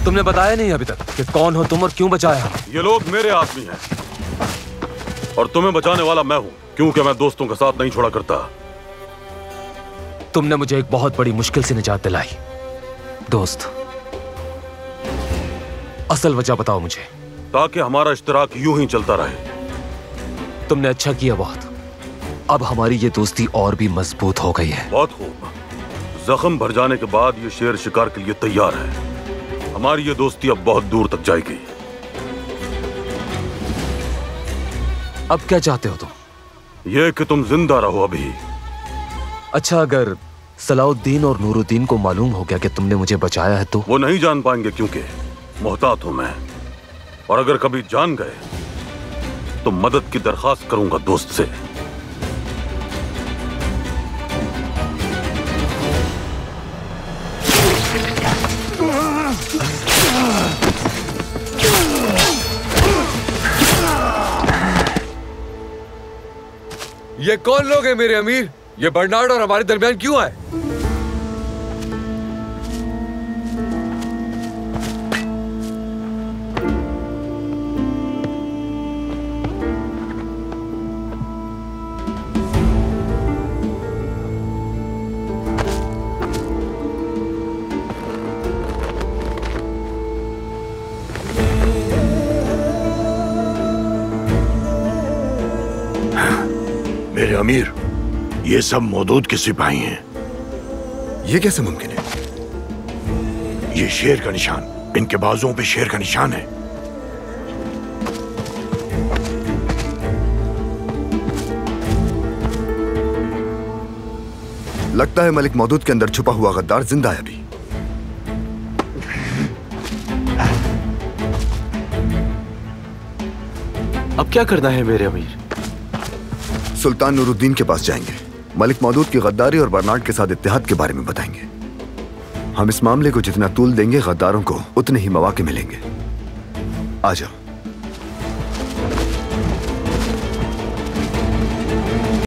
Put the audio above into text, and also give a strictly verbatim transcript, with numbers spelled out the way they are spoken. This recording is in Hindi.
तुमने बताया नहीं अभी तक कि कौन हो तुम और क्यों बचाया? ये लोग मेरे आदमी हैं और तुम्हें बचाने वाला मैं हूं, क्योंकि मैं दोस्तों का साथ नहीं छोड़ा करता। तुमने मुझे एक बहुत बड़ी मुश्किल से निजात दिलाई दोस्त। असल वजह बताओ मुझे। ताकि हमारा इश्तराक यूं ही चलता रहे। तुमने अच्छा किया बहुत। अब हमारी ये दोस्ती और भी मजबूत हो गई है। बहुत खूब। जख्म भर जाने के बाद ये शेर शिकार के लिए तैयार है। हमारी ये दोस्ती अब बहुत दूर तक जाएगी। अब क्या चाहते हो तुम? ये कि तुम जिंदा रहो अभी। अच्छा, अगर सलाउद्दीन और नूरुद्दीन को मालूम हो गया कि तुमने मुझे बचाया है तो? वो नहीं जान पाएंगे क्योंकि मोहतात हूं मैं। और अगर कभी जान गए तो मदद की दरखास्त करूंगा दोस्त से। ये कौन लोग हैं मेरे अमीर? ये बर्नार्ड और हमारे दरमियान क्यों आए? मेरे अमीर, ये सब मौदूद के सिपाही हैं। ये कैसे मुमकिन है? ये शेर का निशान, इनके बाजुओं पे शेर का निशान है। लगता है मलिक मौदूद के अंदर छुपा हुआ गद्दार जिंदा है अभी। अब क्या करना है मेरे अमीर? सुल्तान नूरुद्दीन के पास जाएंगे, मलिक मौदूद की गद्दारी और बर्नार्ड के साथ इत्तेहाद के बारे में बताएंगे। हम इस मामले को जितना तूल देंगे, गद्दारों को उतने ही मौके मिलेंगे। आ जाओ।